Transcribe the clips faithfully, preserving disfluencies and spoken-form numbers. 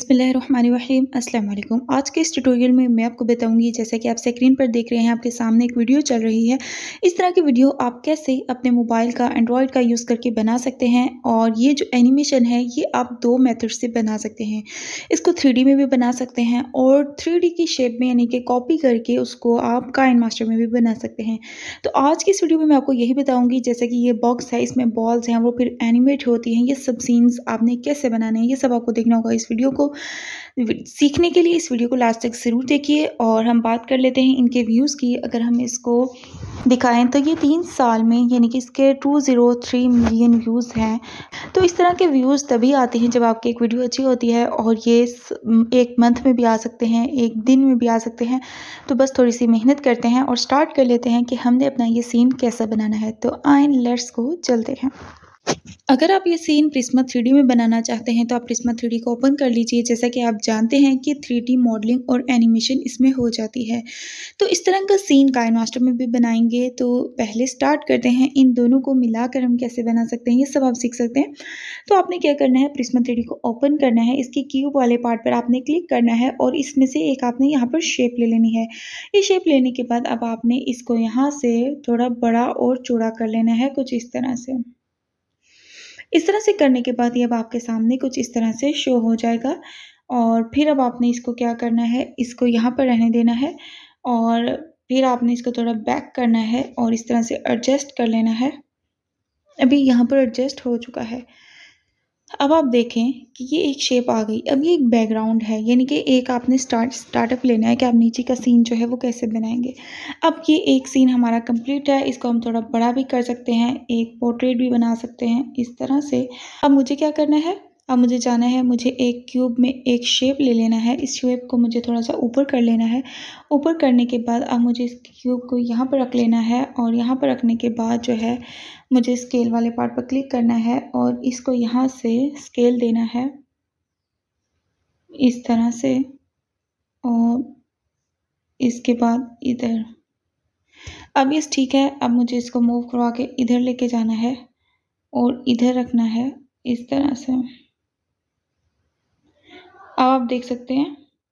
बिस्मिल्लाहिर्रहमानिर्रहीम अस्सलाम वालेकुम। आज के इस ट्यूटोरियल में मैं आपको बताऊंगी, जैसा कि आप स्क्रीन पर देख रहे हैं, आपके सामने एक वीडियो चल रही है। इस तरह की वीडियो आप कैसे अपने मोबाइल का एंड्रॉयड का यूज़ करके बना सकते हैं। और ये जो एनिमेशन है ये आप दो मेथड से बना सकते हैं। इसको थ्री डी में भी बना सकते हैं और थ्री डी की शेप में यानी कि कॉपी करके उसको आप काइन मास्टर में भी बना सकते हैं। तो आज की इस वीडियो में मैं आपको यही बताऊँगी, जैसे कि ये बॉक्स है, इसमें बॉल्स हैं, वो फिर एनिमेट होती हैं। ये सब सीन्स आपने कैसे बनाने हैं, ये सब आपको देखना होगा। इस वीडियो को सीखने के लिए इस वीडियो को लास्ट तक ज़रूर देखिए। और हम बात कर लेते हैं इनके व्यूज़ की। अगर हम इसको दिखाएं तो ये तीन साल में यानी कि इसके two zero three million views हैं। तो इस तरह के व्यूज़ तभी आते हैं जब आपकी एक वीडियो अच्छी होती है, और ये एक मंथ में भी आ सकते हैं, एक दिन में भी आ सकते हैं। तो बस थोड़ी सी मेहनत करते हैं और स्टार्ट कर लेते हैं कि हमने अपना ये सीन कैसा बनाना है। तो आए लेट्स गो, चलते हैं। अगर आप ये सीन प्रिज्मा थ्री डी में बनाना चाहते हैं तो आप प्रिज्मा थ्री डी को ओपन कर लीजिए। जैसा कि आप जानते हैं कि थ्री डी मॉडलिंग और एनिमेशन इसमें हो जाती है। तो इस तरह का सीन काइन मास्टर में भी बनाएंगे। तो पहले स्टार्ट करते हैं, इन दोनों को मिलाकर हम कैसे बना सकते हैं ये सब आप सीख सकते हैं। तो आपने क्या करना है, प्रिज्मा थ्री डी को ओपन करना है, इसकी क्यूब वाले पार्ट पर आपने क्लिक करना है और इसमें से एक आपने यहाँ पर शेप ले लेनी है। ये शेप लेने के बाद अब आपने इसको यहाँ से थोड़ा बड़ा और चौड़ा कर लेना है, कुछ इस तरह से। इस तरह से करने के बाद ये अब आपके सामने कुछ इस तरह से शो हो जाएगा। और फिर अब आपने इसको क्या करना है, इसको यहाँ पर रहने देना है और फिर आपने इसको थोड़ा बैक करना है और इस तरह से एडजस्ट कर लेना है। अभी यहाँ पर एडजस्ट हो चुका है। अब आप देखें कि ये एक शेप आ गई। अब ये एक बैकग्राउंड है, यानी कि एक आपने स्टार्ट स्टार्टअप लेना है कि आप नीचे का सीन जो है वो कैसे बनाएंगे। अब ये एक सीन हमारा कंप्लीट है, इसको हम थोड़ा बड़ा भी कर सकते हैं, एक पोर्ट्रेट भी बना सकते हैं इस तरह से। अब मुझे क्या करना है, अब मुझे जाना है, मुझे एक क्यूब में एक शेप ले लेना है। इस शेप को मुझे थोड़ा सा ऊपर कर लेना है। ऊपर करने के बाद अब मुझे इस क्यूब को यहाँ पर रख लेना है और यहाँ पर रखने के बाद जो है मुझे स्केल वाले पार्ट पर क्लिक करना है और इसको यहाँ से स्केल देना है इस तरह से। और इसके बाद इधर, अब ये ठीक है। अब मुझे इसको मूव करवा के इधर लेके जाना है और इधर रखना है इस तरह से। अब आप देख सकते हैं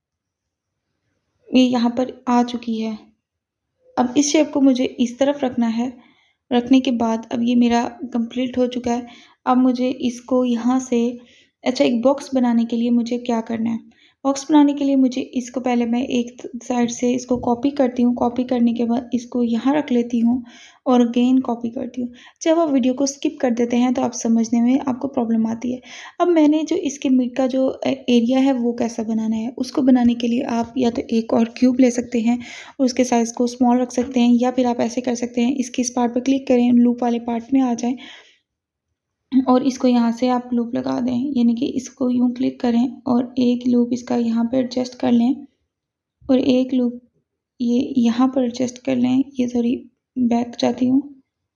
ये यहाँ पर आ चुकी है। अब इस शेप को मुझे इस तरफ रखना है। रखने के बाद अब ये मेरा कंप्लीट हो चुका है। अब मुझे इसको यहाँ से, अच्छा, एक बॉक्स बनाने के लिए मुझे क्या करना है, बॉक्स बनाने के लिए मुझे इसको पहले मैं एक साइड से इसको कॉपी करती हूँ। कॉपी करने के बाद इसको यहाँ रख लेती हूँ और अगेन कॉपी करती हूँ। जब आप वीडियो को स्किप कर देते हैं तो आप समझने में आपको प्रॉब्लम आती है। अब मैंने जो इसके मिड का जो एरिया है वो कैसा बनाना है, उसको बनाने के लिए आप या तो एक और क्यूब ले सकते हैं और उसके साइज़ को स्मॉल रख सकते हैं, या फिर आप ऐसे कर सकते हैं, इसके इस पार्ट पर क्लिक करें, लूप वाले पार्ट में आ जाए और इसको यहाँ से आप लूप लगा दें, यानी कि इसको यूँ क्लिक करें और एक लूप इसका यहाँ पर एडजस्ट कर लें और एक लूप ये यहाँ पर एडजस्ट कर लें। ये थोड़ी बैक जाती हूँ,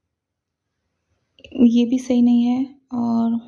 ये भी सही नहीं है। और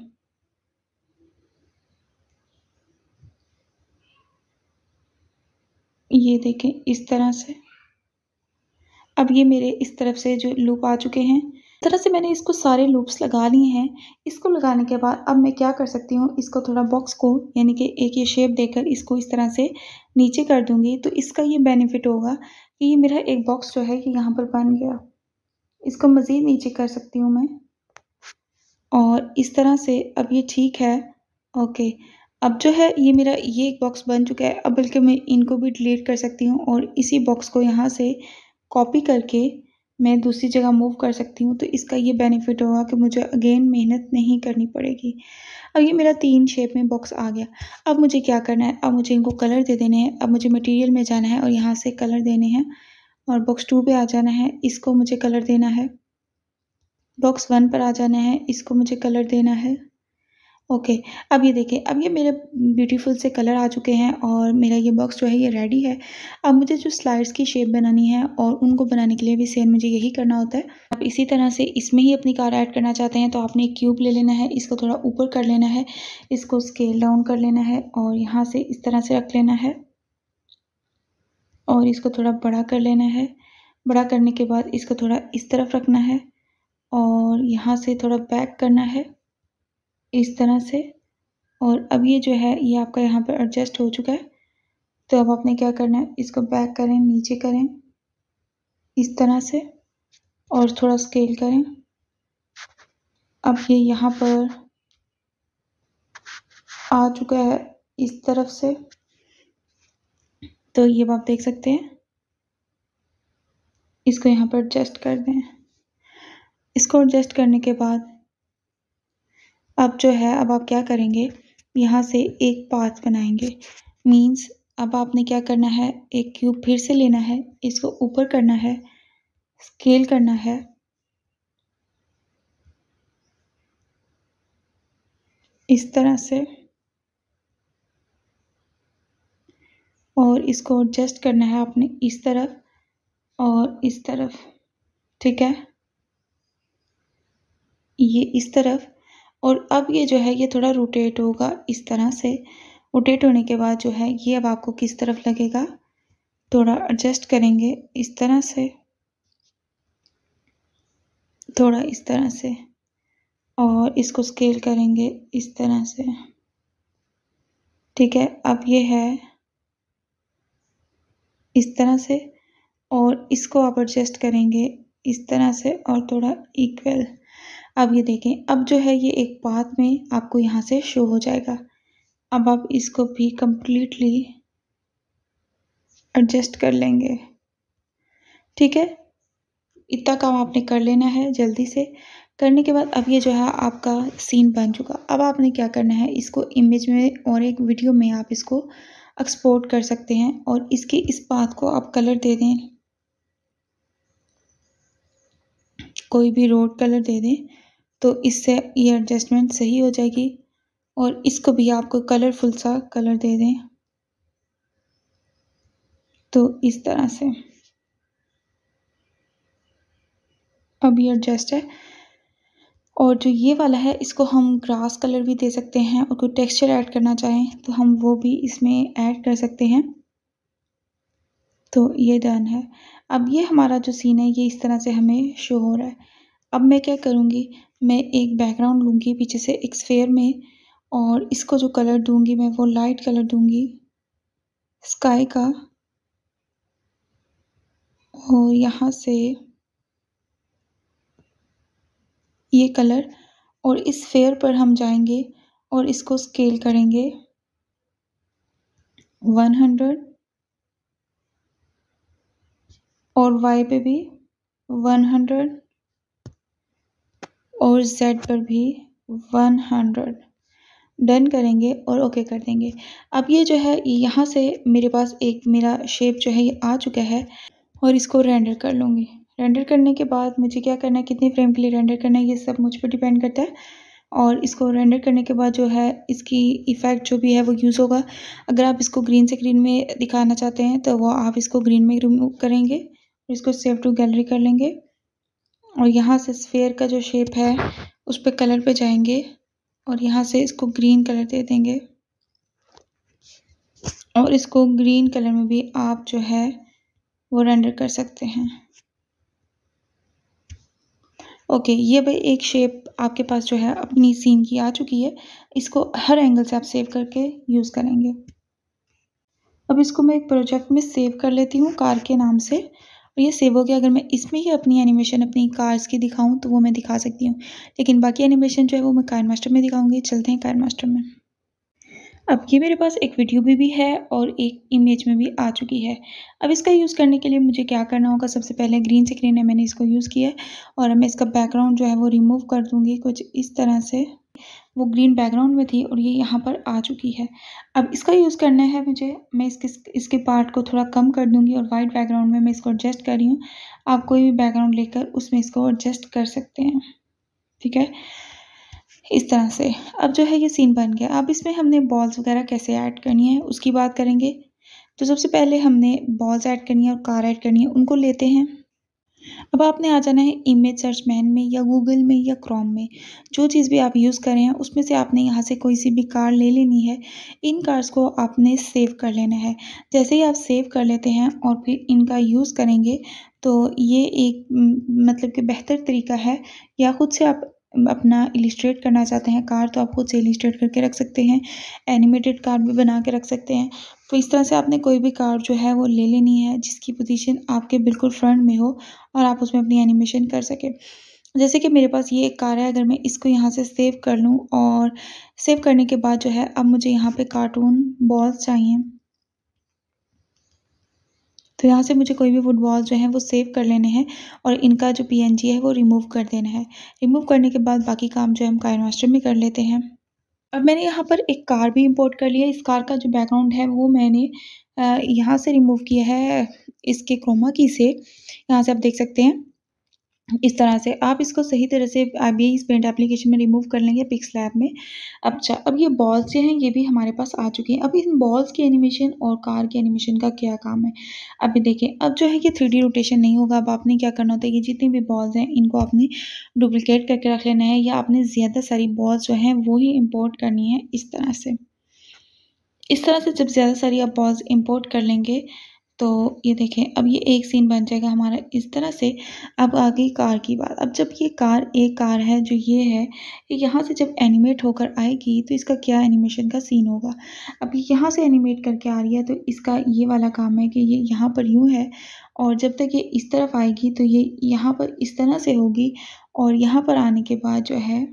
ये देखें इस तरह से। अब ये मेरे इस तरफ से जो लूप आ चुके हैं, इस तरह से मैंने इसको सारे लूप्स लगा लिए हैं। इसको लगाने के बाद अब मैं क्या कर सकती हूँ, इसको थोड़ा बॉक्स को यानी कि एक ये शेप देकर इसको इस तरह से नीचे कर दूँगी। तो इसका ये बेनिफिट होगा कि ये मेरा एक बॉक्स जो है कि यहाँ पर बन गया। इसको मज़ीद नीचे कर सकती हूँ मैं और इस तरह से। अब ये ठीक है, ओके। अब जो है ये मेरा ये एक बॉक्स बन चुका है। अब बल्कि मैं इनको भी डिलीट कर सकती हूँ और इसी बॉक्स को यहाँ से कॉपी करके मैं दूसरी जगह मूव कर सकती हूँ। तो इसका ये बेनिफिट होगा कि मुझे अगेन मेहनत नहीं करनी पड़ेगी। अब ये मेरा तीन शेप में बॉक्स आ गया। अब मुझे क्या करना है, अब मुझे इनको कलर दे देने हैं। अब मुझे मटेरियल में जाना है और यहाँ से कलर देने हैं और बॉक्स टू पे आ जाना है, इसको मुझे कलर देना है। बॉक्स वन पर आ जाना है, इसको मुझे कलर देना है। ओके, अब ये देखें, अब ये मेरे ब्यूटीफुल से कलर आ चुके हैं और मेरा ये बॉक्स जो है ये रेडी है। अब मुझे जो स्लाइड्स की शेप बनानी है और उनको बनाने के लिए भी सेम मुझे यही करना होता है। अब इसी तरह से इसमें ही अपनी कार ऐड करना चाहते हैं तो आपने एक क्यूब ले लेना है, इसको थोड़ा ऊपर कर लेना है, इसको स्केल डाउन कर लेना है और यहाँ से इस तरह से रख लेना है और इसको थोड़ा बड़ा कर लेना है। बड़ा करने के बाद इसको थोड़ा इस तरफ रखना है और यहाँ से थोड़ा बैक करना है इस तरह से और अब ये जो है ये आपका यहाँ पर एडजस्ट हो चुका है। तो अब आपने क्या करना है, इसको बैक करें, नीचे करें इस तरह से और थोड़ा स्केल करें। अब ये यहाँ पर आ चुका है इस तरफ से, तो ये आप देख सकते हैं। इसको यहाँ पर एडजस्ट कर दें। इसको एडजस्ट करने के बाद अब जो है अब आप क्या करेंगे, यहाँ से एक पाथ बनाएंगे। मीन्स अब आपने क्या करना है, एक क्यूब फिर से लेना है, इसको ऊपर करना है, स्केल करना है, इस तरह से, और इसको एडजस्ट करना है आपने इस तरफ और इस तरफ। ठीक है, ये इस तरफ। और अब ये जो है ये थोड़ा रोटेट होगा इस तरह से। रोटेट होने के बाद जो है ये अब आपको किस तरफ लगेगा, थोड़ा एडजस्ट करेंगे इस तरह से, थोड़ा इस तरह से, और इसको स्केल करेंगे इस तरह से। ठीक है, अब ये है इस तरह से, और इसको आप एडजस्ट करेंगे इस तरह से और थोड़ा इक्वल। अब ये देखें, अब जो है ये एक पाथ में आपको यहाँ से शो हो जाएगा। अब आप इसको भी कंप्लीटली एडजस्ट कर लेंगे। ठीक है, इतना काम आपने कर लेना है जल्दी से। करने के बाद अब ये जो है आपका सीन बन चुका। अब आपने क्या करना है, इसको इमेज में और एक वीडियो में आप इसको एक्सपोर्ट कर सकते हैं और इसके इस पाथ को आप कलर दे दें, कोई भी रोड कलर दे दें, तो इससे ये एडजस्टमेंट सही हो जाएगी। और इसको भी आपको कलरफुल सा कलर दे दें, तो इस तरह से। अब ये एडजस्ट है। और जो ये वाला है इसको हम ग्रास कलर भी दे सकते हैं, और कोई टेक्सचर ऐड करना चाहें तो हम वो भी इसमें ऐड कर सकते हैं। तो ये डन है। अब ये हमारा जो सीन है ये इस तरह से हमें शो हो रहा है। अब मैं क्या करूँगी, मैं एक बैकग्राउंड लूँगी पीछे से एक स्फेयर में, और इसको जो कलर दूँगी मैं वो लाइट कलर दूँगी स्काई का, और यहाँ से ये कलर, और इस स्फेयर पर हम जाएंगे और इसको स्केल करेंगे हंड्रेड, और वाई पे भी हंड्रेड, और जेड पर भी हंड्रेड। डन करेंगे और ओके कर देंगे। अब ये जो है यहाँ से मेरे पास एक मेरा शेप जो है ये आ चुका है, और इसको रेंडर कर लूँगी। रेंडर करने के बाद मुझे क्या करना है, कितने फ्रेम के लिए रेंडर करना है, ये सब मुझ पर डिपेंड करता है। और इसको रेंडर करने के बाद जो है इसकी इफ़ेक्ट जो भी है वो यूज़ होगा। अगर आप इसको ग्रीन स्क्रीन में दिखाना चाहते हैं तो वो आप इसको ग्रीन में रिमूव करेंगे, इसको सेव टू गैलरी कर लेंगे, और यहाँ से स्फेयर का जो शेप है उस पर कलर पे जाएंगे, और यहाँ से इसको ग्रीन कलर दे देंगे, और इसको ग्रीन कलर में भी आप जो है वो रेंडर कर सकते हैं। ओके, ये भाई एक शेप आपके पास जो है अपनी सीन की आ चुकी है। इसको हर एंगल से आप सेव करके यूज़ करेंगे। अब इसको मैं एक प्रोजेक्ट में सेव कर लेती हूँ कार के नाम से, और ये सेव हो गया। अगर मैं इसमें ही अपनी एनिमेशन अपनी कार्स की दिखाऊं तो वो मैं दिखा सकती हूँ, लेकिन बाकी एनिमेशन जो है वो मैं काइनमास्टर में दिखाऊंगी। चलते हैं काइनमास्टर में। अब ये मेरे पास एक वीडियो में भी है और एक इमेज में भी आ चुकी है। अब इसका यूज़ करने के लिए मुझे क्या करना होगा, सबसे पहले ग्रीन स्क्रीन है मैंने इसको यूज़ किया है, और मैं इसका बैकग्राउंड जो है वो रिमूव कर दूँगी कुछ इस तरह से। वो ग्रीन बैकग्राउंड में थी और ये यहाँ पर आ चुकी है। अब इसका यूज़ करना है मुझे, मैं इसके इसके पार्ट को थोड़ा कम कर दूँगी, और वाइट बैकग्राउंड में मैं इसको एडजस्ट कर रही हूँ। आप कोई भी बैकग्राउंड लेकर उसमें इसको एडजस्ट कर सकते हैं। ठीक है, इस तरह से। अब जो है ये सीन बन गया। अब इसमें हमने बॉल्स वगैरह कैसे ऐड करनी है उसकी बात करेंगे। तो सबसे पहले हमने बॉल्स ऐड करनी है और कार ऐड करनी है, उनको लेते हैं। अब आपने आ जाना है इमेज सर्च मैन में या गूगल में या क्रोम में, जो चीज़ भी आप यूज़ कर रहे हैं उसमें से आपने यहाँ से कोई सी भी कार ले लेनी है। इन कार्स को आपने सेव कर लेना है। जैसे ही आप सेव कर लेते हैं और फिर इनका यूज़ करेंगे तो ये एक मतलब कि बेहतर तरीका है, या ख़ुद से आप अपना इलिस्ट्रेट करना चाहते हैं कार, तो आप खुद से इलिस्ट्रेट करके रख सकते हैं। एनिमेटेड कार भी बना के रख सकते हैं। तो इस तरह से आपने कोई भी कार जो है वो ले लेनी है जिसकी पोजीशन आपके बिल्कुल फ्रंट में हो और आप उसमें अपनी एनिमेशन कर सकें। जैसे कि मेरे पास ये एक कार है, अगर मैं इसको यहाँ से सेव कर लूँ और सेव करने के बाद जो है अब मुझे यहाँ पे कार्टून बॉल्स चाहिए। तो यहाँ से मुझे कोई भी फुटबॉल जो है वो सेव कर लेने हैं और इनका जो पीएनजी है वो रिमूव कर देना है। रिमूव करने के बाद बाकी काम जो है हम काइनमास्टर में कर लेते हैं। अब मैंने यहाँ पर एक कार भी इंपोर्ट कर लिया है। इस कार का जो बैकग्राउंड है वो मैंने अ, यहाँ से रिमूव किया है इसके क्रोमा की से। यहाँ से आप देख सकते हैं इस तरह से आप इसको सही तरह से आईबीएस पेंट एप्लीकेशन में रिमूव कर लेंगे पिक्सलैब में। अच्छा, अब ये बॉल्स जो हैं ये भी हमारे पास आ चुकी हैं। अब इन बॉल्स की एनिमेशन और कार की एनिमेशन का क्या काम है, अभी देखें। अब जो है ये थ्री डी रोटेशन नहीं होगा। अब आपने क्या करना होता है, ये जितनी भी बॉल्स हैं इनको आपने डुप्लीकेट करके रख लेना है, या आपने ज़्यादा सारी बॉल्स जो हैं वो ही इम्पोर्ट करनी है इस तरह से। इस तरह से जब ज़्यादा सारी आप बॉल्स इम्पोर्ट कर लेंगे तो ये देखें अब ये एक सीन बन जाएगा हमारा इस तरह से। अब आ गई कार की बात। अब जब ये कार एक कार है जो ये है, यहाँ से जब एनिमेट होकर आएगी तो इसका क्या एनिमेशन का सीन होगा। अब ये यहाँ से एनिमेट करके आ रही है तो इसका ये वाला काम है कि ये यहाँ पर यूँ है और जब तक ये इस तरफ आएगी तो ये यहाँ पर इस तरह से होगी और यहाँ पर आने के बाद जो है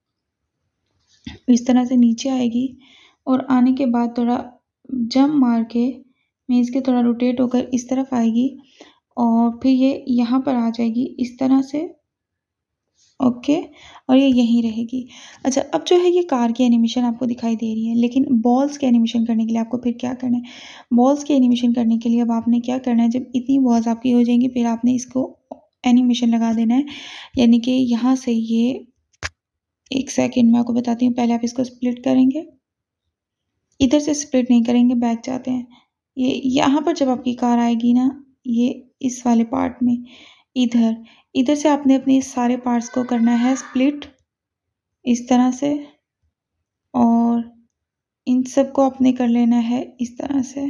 इस तरह से नीचे आएगी और आने के बाद थोड़ा जंप मार के मीन्स के थोड़ा रोटेट होकर इस तरफ आएगी और फिर ये यहाँ पर आ जाएगी इस तरह से। ओके, और ये यहीं रहेगी। अच्छा, अब जो है ये कार की एनिमेशन आपको दिखाई दे रही है, लेकिन बॉल्स की एनिमेशन करने के लिए आपको फिर क्या करना है। बॉल्स की एनिमेशन करने के लिए अब आपने क्या करना है, जब इतनी बॉल्स आपकी हो जाएंगी फिर आपने इसको एनिमेशन लगा देना है। यानी कि यहाँ से ये एक सेकेंड में आपको बताती हूँ। पहले आप इसको स्प्लिट करेंगे, इधर से स्प्लिट नहीं करेंगे, बैक जाते हैं। ये यहाँ पर जब आपकी कार आएगी ना, ये इस वाले पार्ट में इधर इधर से आपने अपने सारे पार्ट्स को करना है स्प्लिट इस तरह से और इन सब को आपने कर लेना है इस तरह से।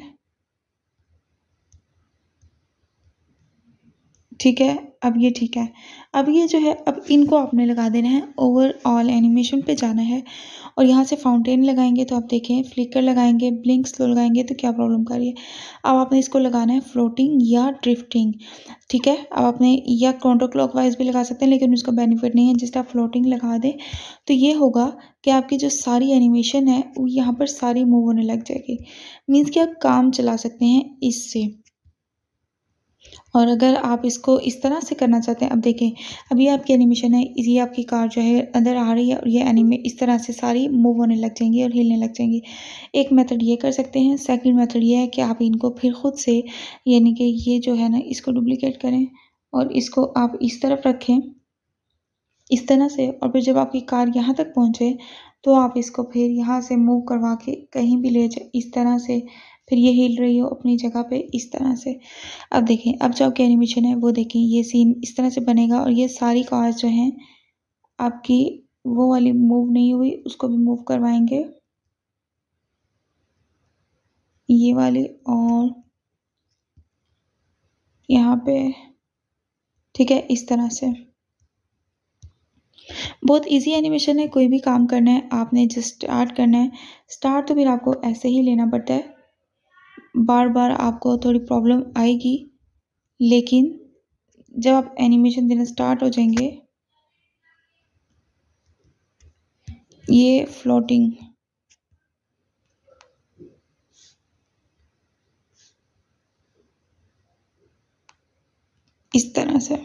ठीक है, अब ये ठीक है। अब ये जो है अब इनको आपने लगा देना है, ओवरऑल एनिमेशन पे जाना है और यहाँ से फाउंटेन लगाएंगे तो आप देखें, फ्लिकर लगाएंगे, ब्लिंक स्लो लगाएंगे तो क्या प्रॉब्लम कर रही है। अब आपने इसको लगाना है फ्लोटिंग या ड्रिफ्टिंग। ठीक है, अब आपने या काउंटर क्लॉकवाइज भी लगा सकते हैं, लेकिन उसका बेनिफिट नहीं है। जस्ट आप फ्लोटिंग लगा दें तो ये होगा कि आपकी जो सारी एनिमेशन है वो यहाँ पर सारी मूव होने लग जाएगी। मीन्स कि आप काम चला सकते हैं इससे। और अगर आप इसको इस तरह से करना चाहते हैं, अब देखें अब ये आपकी एनिमेशन है, ये आपकी कार जो है अंदर आ रही है और ये एनिमे इस तरह से सारी मूव होने लग जाएंगी और हिलने लग जाएंगी। एक मेथड ये कर सकते हैं। सेकंड मेथड ये है कि आप इनको फिर खुद से यानी कि ये जो है ना इसको डुप्लीकेट करें और इसको आप इस तरफ रखें इस तरह से, और फिर जब आपकी कार यहाँ तक पहुँचे तो आप इसको फिर यहाँ से मूव करवा के कहीं भी ले जाए इस तरह से, फिर ये हिल रही हो अपनी जगह पे इस तरह से। अब देखें अब जो आपकी एनिमेशन है वो देखें, ये सीन इस तरह से बनेगा और ये सारी कार्स जो हैं आपकी वो वाली मूव नहीं हुई उसको भी मूव करवाएंगे, ये वाली और यहाँ पे। ठीक है, इस तरह से बहुत इजी एनिमेशन है। कोई भी काम करना है आपने जस्ट स्टार्ट करना है। स्टार्ट तो फिर आपको ऐसे ही लेना पड़ता है, बार बार आपको थोड़ी प्रॉब्लम आएगी, लेकिन जब आप एनिमेशन देना स्टार्ट हो जाएंगे, ये फ्लोटिंग इस तरह से।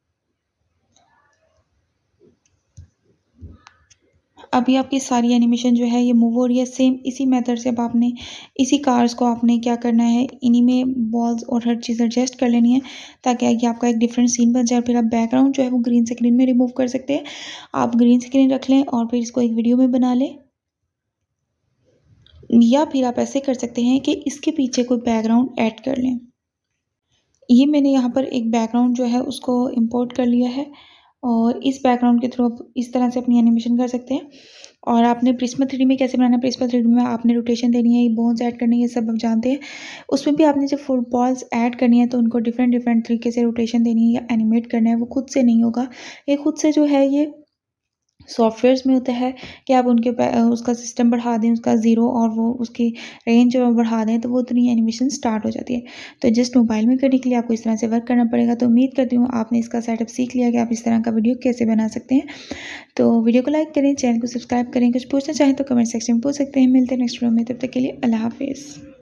अभी आपकी सारी एनिमेशन जो है ये मूव हो रही है सेम इसी मेथड से। अब आपने इसी कार्स को आपने क्या करना है, इन्हीं में बॉल्स और हर चीज़ एडजस्ट कर लेनी है ताकि ये आपका एक डिफरेंट सीन बन जाए। फिर आप बैकग्राउंड जो है वो ग्रीन स्क्रीन में रिमूव कर सकते हैं। आप ग्रीन स्क्रीन रख लें और फिर इसको एक वीडियो में बना लें, या फिर आप ऐसे कर सकते हैं कि इसके पीछे कोई बैकग्राउंड ऐड कर लें। ये मैंने यहाँ पर एक बैकग्राउंड जो है उसको इम्पोर्ट कर लिया है और इस बैकग्राउंड के थ्रू आप इस तरह से अपनी एनिमेशन कर सकते हैं। और आपने प्रिज्मा थ्री डी में कैसे बनाना है, प्रिज्मा थ्री डी में आपने रोटेशन देनी है, बोन्स ऐड करनी है, ये सब आप जानते हैं। उसमें भी आपने जब फुटबॉल्स ऐड करनी है तो उनको डिफरेंट डिफरेंट तरीके से रोटेशन देनी है या एनिमेट करना है, वो खुद से नहीं होगा। ये खुद से जो है ये सॉफ्टवेयर्स में होता है कि आप उनके उसका सिस्टम बढ़ा दें, उसका ज़ीरो, और वो उसकी रेंज बढ़ा दें तो वो उतनी एनिमेशन स्टार्ट हो जाती है। तो जस्ट मोबाइल में करने के लिए आपको इस तरह से वर्क करना पड़ेगा। तो उम्मीद करती हूँ आपने इसका सेटअप सीख लिया कि आप इस तरह का वीडियो कैसे बना सकते हैं। तो वीडियो को लाइक करें, चैनल को सब्सक्राइब करें। कुछ पूछना चाहें तो कमेंट सेक्शन में पूछ सकते हैं। मिलते हैं नेक्स्ट वीडियो में, तब तक के लिए अल्लाह हाफिज़।